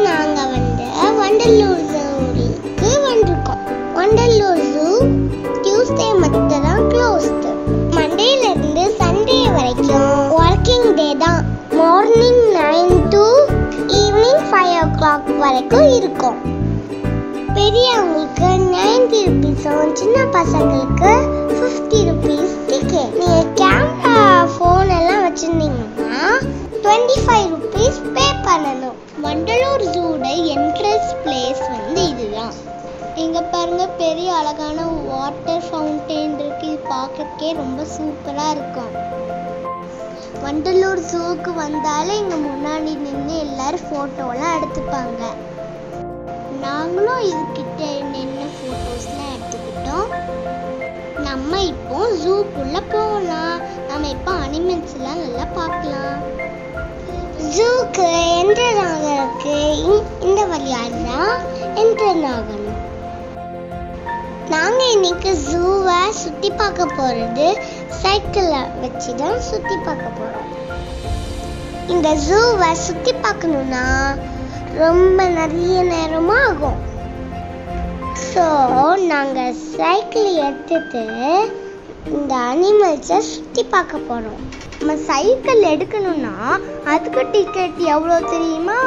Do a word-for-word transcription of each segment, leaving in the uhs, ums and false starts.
நாங்க வந்து வண்டலூர் ஜூக்கு வந்திருக்கோம். வண்டலூர் ஜூ டியூஸ்டே மட்டும் தான் க்ளோஸ்டு. மண்டேல இருந்து சண்டே வரைக்கும் ஒர்க்கிங் டே தான். Morning nine to evening five o'clock வரைக்கும் இருக்கும். பெரியவங்களுக்கு நைன்டி ருபீஸும் சின்ன பசங்களுக்கு ஃபிஃப்டி ருபீஸ் டிக்கெட். நீங்கள் கேமரா ஃபோன் எல்லாம் வச்சுருந்தீங்கன்னா டுவெண்ட்டி ஃபைவ் ருபீஸ் பே பண்ணணும். வண்டலூர் ஜூட என்ட்ரன்ஸ் பிளேஸ் வந்து இதுதான். இங்கே பாருங்க, பெரிய அழகான வாட்டர் ஃபவுண்டெயின் இருக்கு. இது பார்க்கறதுக்கே ரொம்ப சூப்பராக இருக்கும். வண்டலூர் ஜூக்கு வந்தாலே இங்கே முன்னாடி நின்று எல்லாரும் ஃபோட்டோலாம் எடுத்துப்பாங்க. நாங்களும் இதுக்கிட்ட நின்று ஃபோட்டோஸ்லாம் எடுத்துக்கிட்டோம். நம்ம இப்போ ஜூக்குள்ளே போகலாம். நம்ம இப்போ அனிமல்ஸ்லாம் நல்லா பார்க்கலாம். ஜூக்கு என்டர் ஆகிறதுக்கு இந்த வழியாக தான் என்டர் ஆகணும். நாங்கள் இன்னைக்கு ஜூவை சுற்றி பார்க்க போகிறது சைக்கிளை வச்சு தான் சுற்றி பார்க்க போகிறோம். இந்த ஜூவை சுற்றி பார்க்கணுன்னா ரொம்ப நிறைய நேரமாக ஆகும். ஸோ நாங்கள் சைக்கிள் எடுத்துட்டு இந்த அனிமல்ஸை சுற்றி பார்க்க போகிறோம். நம்ம சைக்கிள் எடுக்கணும்னா அதுக்கு டிக்கெட் எவ்வளோ தெரியுமா?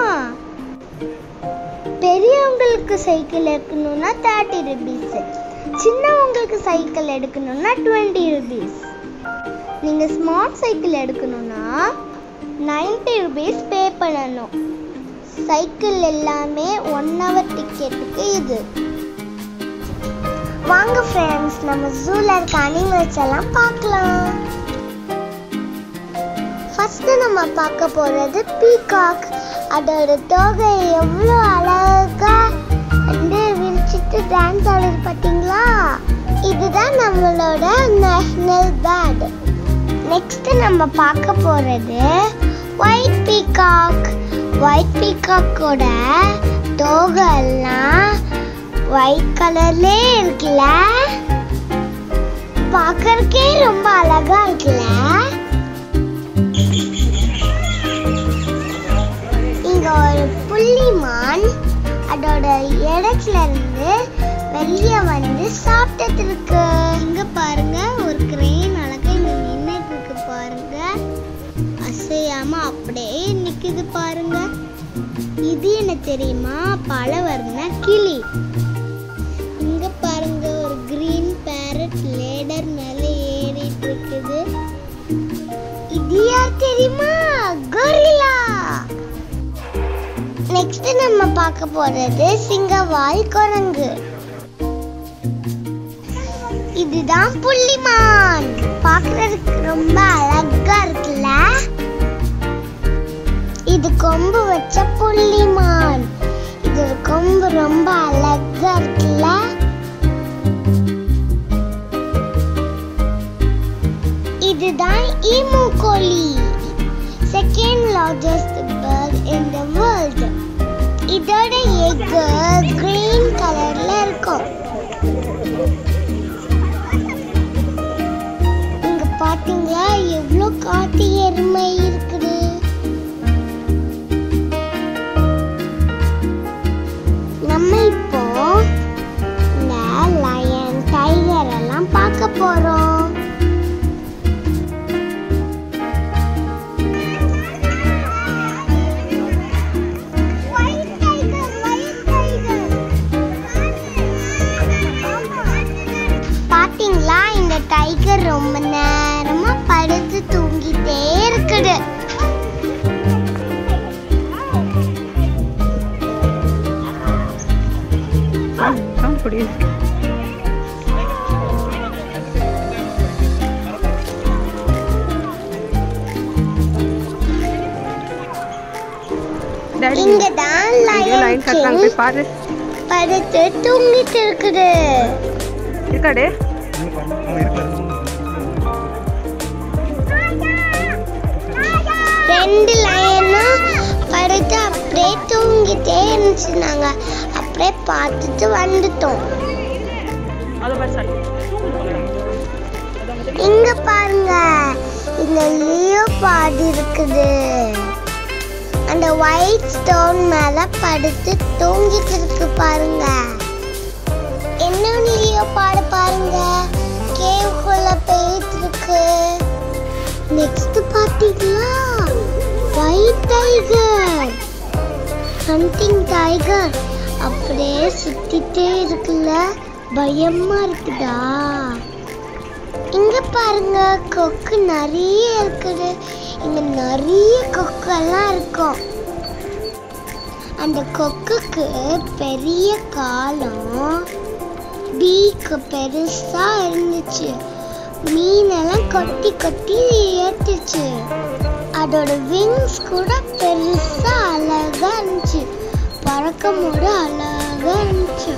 பெரியவங்களுக்கு சைக்கிள் எடுக்கணும்னா தேர்ட்டி ருபீஸு, சின்னவங்களுக்கு சைக்கிள் எடுக்கணும்னா டுவெண்ட்டி ருபீஸ். நீங்கள் ஸ்மார்ட் சைக்கிள் எடுக்கணும்னா நைன்ட்டி ருபீஸ் பே பண்ணணும். சைக்கிள் எல்லாமே ஒன் ஹவர் டிக்கெட்டுக்கு இது. வாங்க ஃப்ரெண்ட்ஸ், நம்ம ஜூல இருக்க அனிமல்ஸ் எல்லாம் பார்க்கலாம். ஃபர்ஸ்ட் நம்ம பார்க்க போறது பீகாக். அதோட தோகை எவ்வளோ அழகா வந்து விரிச்சிட்டு டான்ஸ் ஆடுறது பார்த்தீங்களா? இதுதான் நம்மளோட நேஷனல் பேர்ட். நெக்ஸ்ட் நம்ம பார்க்க போறது ஒயிட் பீகாக். ஒயிட் பீகாக்கோட தோகை எல்லாம் ஒயிட் கலர்லே இருக்குல்ல, பார்க்கறதுக்கே ரொம்ப அழகா இருக்குல்ல. இங்க ஒரு புள்ளிமான் அதோட இடத்துல இருந்து வெளியே வந்து சாப்பிட்டு இருக்கு. இங்க பாருங்க, ஒரு கிரெயின் அழகா இங்க நின்னுட்டு இருக்கு பாருங்க. அசையாம அப்படியே நிக்குது பாருங்க. இது என்ன தெரியுமா? பலவர்ண கிளி. இங்க பாருங்க, ஒரு கிரீன் பேரட் லேடர் மேல ஏறிட்டு இருக்குது. இது யார் தெரியுமா? கொரில்லா. நெக்ஸ்ட் நம்ம பார்க்க போறது சிங்கவால் குரங்கு. இதுதான் புள்ளிமான். பார்க்கிறதுக்கு ரொம்ப அழகா இருக்குல்ல. இது கொம்பு வச்ச புள்ளிமான். இது கொம்பு ரொம்ப அழகா இருக்குல்ல. இதுதான் ஈமு கோழி, second largest bird in the world. இதோட எக் கிரீன் கலர்ல இருக்கும். இங்க பாத்தீங்களா எவ்வளவு காட்டு எருமை இருக்குது. நம்ம இப்போ இந்த லயன், டைகர் எல்லாம் பார்க்க போறோம். பாத்தீங்களா, இந்த டைகர் ரொம்ப நேரமா படுத்து தூங்கிட்டே இருக்குது. இங்கதான் லயன் கிங் படுத்து தூங்கிட்டு இருக்குது. ரெண்டு லயனும் படுத்து அப்படியே தூங்கிட்டே இருந்துச்சு. நாங்க அப்படியே பார்த்துட்டு வந்துட்டோம். இங்க பாருங்க, இந்த லியோபார்ட் இருக்குது. அந்த ஒயிட் ஸ்டோன் மேல படுத்து தூங்கிட்டு இருக்கு பாருங்க. இன்னொன்னு லியோபார்டு பாருங்க, கேவுக்குள்ள போயிட்டு இருக்கு. நெக்ஸ்ட் பாத்தீங்களா, ஒயிட் டைகர், ஹண்டிங் டைகர் அப்படியே சுத்திட்டே இருக்குல்ல, பயமா இருக்குதா? இங்க பாருங்க, கொக்கு நிறைய இருக்குது. இங்க நிறைய கொக்கு எல்லாம் இருக்கும். அந்த கொக்குக்கு பெரிய காலம், பீக்கு பெருசா இருந்துச்சு. மீனெல்லாம் கொட்டி கொட்டி ஏத்துச்சு. அதோட விங்ஸ் கூட பெருசா அழகா இருந்துச்சு. பறக்கும் போது அழகா இருந்துச்சு.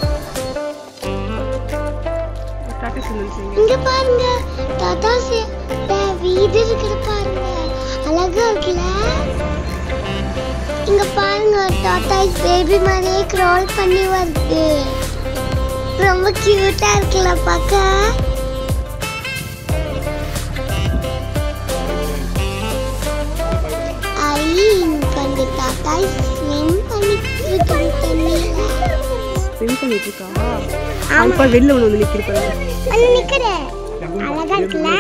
இங்க பாருங்க, தாத்தா வீடு இருக்கிற பாருங்க, அழகா இருக்குல்ல. இங்க பாருங்க, தாத்தா பேபி மாதிரியே கிரால் பண்ணி வருது. ரொம்ப கியூட்டா இருக்குல்ல பாக்க. ஐ, இங்க அந்த தாத்தா ஸ்விம் பண்ணிட்டு இருக்காங்க தண்ணியில. ஸ்விம் பண்ணிட்டு இருக்கா? ஆமா, வெளில வந்து நிக்கிறப்ப அங்க நிக்கறே. அழகா இருக்குல்ல.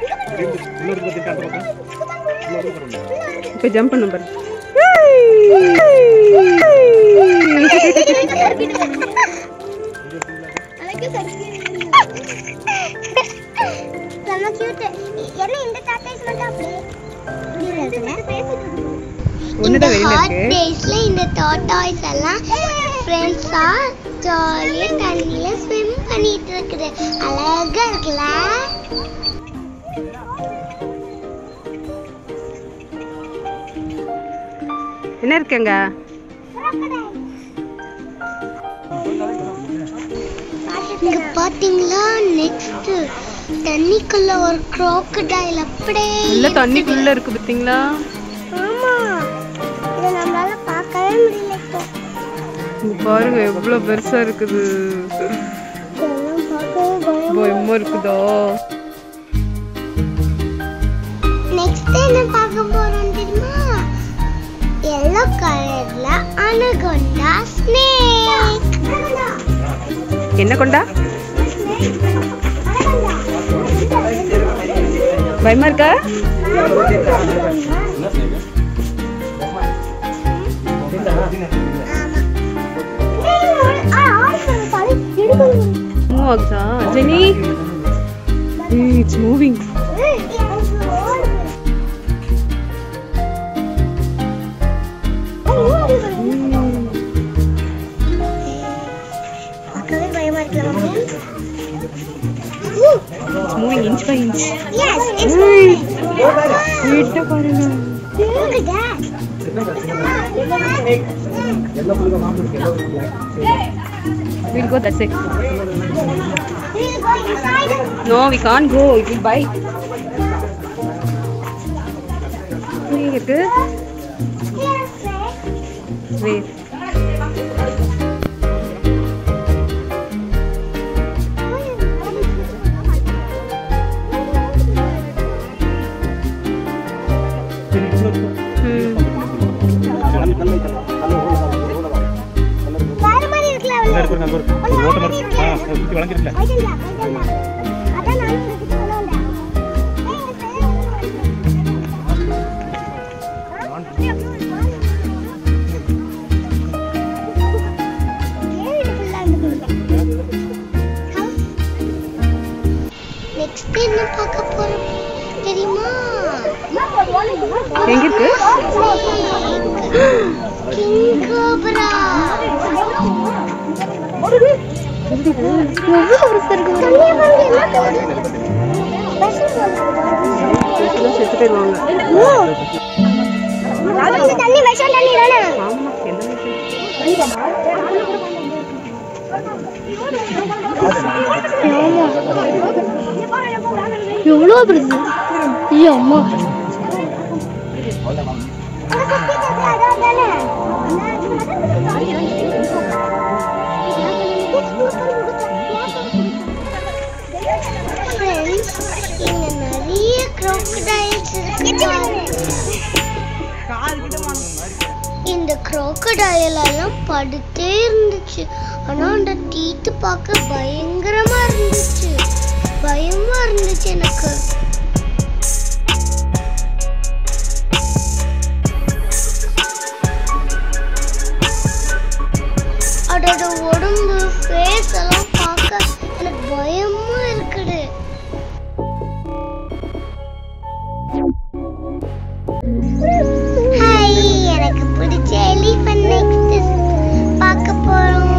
இப்ப ஜம்ப் பண்ணு பாரு. ரொம்ப கியூட். என்ன இந்த டாட்டாஸ் மட்டும் அப்படியே இந்த ஹாட் டேஸ்ல இந்த டாட்டாஸ் எல்லாம் ஃப்ரெண்ட்ஸா ஜாலியா தண்ணியில ஸ்விம் பண்ணிட்டு இருக்குது. அழகா இருக்குல்ல. என்ன இருக்குங்க? இங்க பாத்தீங்களா, நெக்ஸ்ட் தண்ணிக்குள்ள ஒரு crocodile அப்படியே இல்ல தண்ணிக்குள்ள இருக்கு பாத்தீங்களா? ஆமா, இத நம்மளால பார்க்கவே முடியல. இப்போ இங்க பாருங்க எவ்வளவு பெருசா இருக்குது. இதெல்லாம் பார்க்கவே பயமா இருக்குதா? நெக்ஸ்ட் என்ன பார்க்க போறோம் தெரியுமா? yellow கலர்ல அனகொண்டா ஸ்னேக். என்ன கொண்டா? பயமா இருக்கா? Move ஆகுதா Jeni? It's moving. It's moving inch by inch. Yes, it's moving. Kitta parunga. Look at that. We'll go that side. We'll go inside. No, we can't go. It will bite. Where is it? Yes, Where? Next என்ன பார்க்க போறோம் தெரியுமா? எங்க இருக்கு? King cobra. செத்து போயிடுவாங்க. தண்ணி விஷம் தண்ணி தானே? எவ்வளோ பெருசு. ஐயோ அம்மா. இங்க நிறைய crocodiles இருக்கு. crocodile எல்லாம் படுத்தே இருந்துச்சு. ஆனா அந்த டீத் பார்க்க பயங்கரமா இருந்துச்சு. பயமா இருந்துச்சு எனக்கு. அதோட உடம்பு ஃபேஸ் எல்லாம் பார்க்க எனக்கு பயமா இருக்குது. ஹாய், எனக்கு பிடிச்ச எலிஃபண்ட் நெக்ஸ்ட் பார்க்க போறோம்.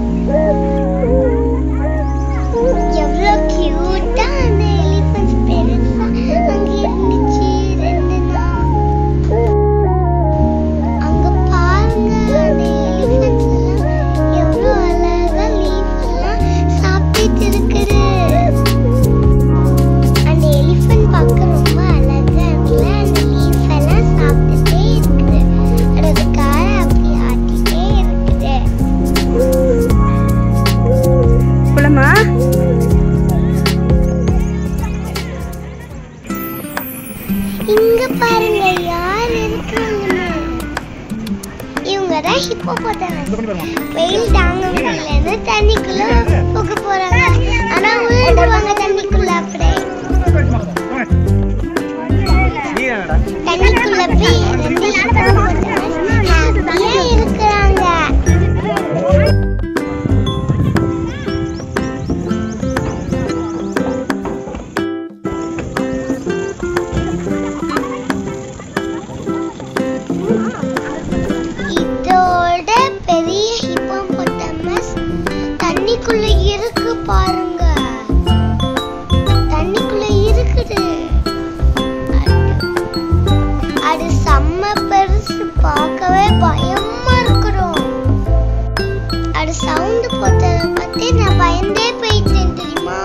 எவ்வளோ கியூட்டா அந்த எலிஃபண்ட்ஸ் பெருசா அங்க இருந்துச்சு. ரெண்டு நாள் அங்க பாருங்க, அந்த எலிஃபண்ட்ஸ் எல்லாம் எவ்வளோ அழகா லீஃப் எல்லாம் சாப்பிட்டு இருக்குது. அந்த எலிஃபண்ட் பார்க்க ரொம்ப அழகா இருக்குல்ல. அந்த லீஃப் எல்லாம் சாப்பிட்டுட்டே இருக்குது. அதோட காலை அப்படி ஆட்டிட்டே இருக்குது. போலாமா? இங்க பாருங்க யார் இருக்காங்கன்னு. இவங்க தான் ஹிப்போபோட்டமஸ். வெயில் தாங்க முடியலன்னு தண்ணிக்குள்ள போக போறாங்க. ஆனா விழுந்துருவாங்க தண்ணிக்குள்ள. அப்படியே தண்ணிக்குள்ள போய் ரெண்டு ஹிப்போபோட்டமஸ் ஹாப்பியா இருக்கிறாங்க. இதோட பெரிய ஹிப்போபோட்டமஸ் தண்ணிக்குள்ள இருக்கு பாருங்க. தண்ணிக்குள்ள இருக்குது. அது செம்ம பெருசு, பார்க்கவே பயமா இருக்கிறோம். அது சவுண்ட் போட்டத பத்தி நான் பயந்தே போயிட்டேன் தெரியுமா.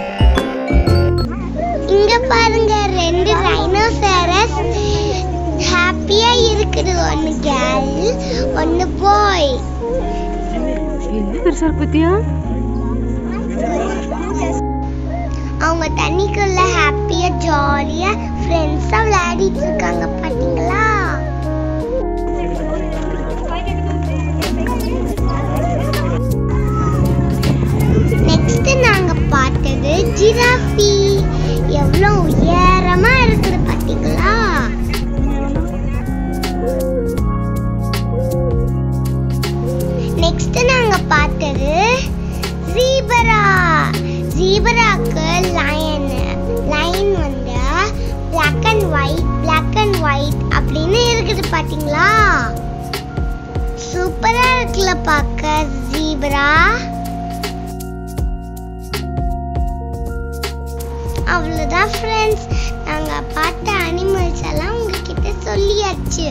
இங்க பாருங்க ரெண்டு ரைனோசரஸ் ஹாப்பியா இருக்குது. ஒன்னு கேர்ள், ஒன்னு பாய். என்ன பெருசா பத்தியா? அவங்க தண்ணிக்குள்ள ஹாப்பியா ஜாலியா ஃப்ரெண்ட்ஸா விளையாடிட்டு இருக்காங்க பாத்தீங்களா. நெக்ஸ்ட் நாங்க பார்த்தது ஜிராஃபி. எவ்வளவு உயரமா இருக்குது பாத்தீங்களா. நெக்ஸ்ட் நாங்க பார்த்தது ஜீப்ரா. ஜீப்ராக்கு லயன் லைன் வந்து black and white black and white அப்படின்னு இருக்குது பாத்தீங்களா. சூப்பரா இருக்குல்ல பார்க்க ஜீப்ரா. அவ்வளவுதான் ஃப்ரெண்ட்ஸ், நாங்க பார்த்த அனிமல்ஸ் எல்லாம் உங்ககிட்ட சொல்லியாச்சு.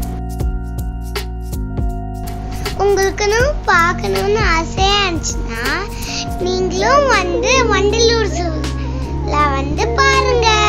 உங்களுக்குன்னு பார்க்கணும்னு ஆசையா இருந்துச்சுன்னா நீங்களும் வந்து வண்டலூர் ஜூல வந்து பாருங்க.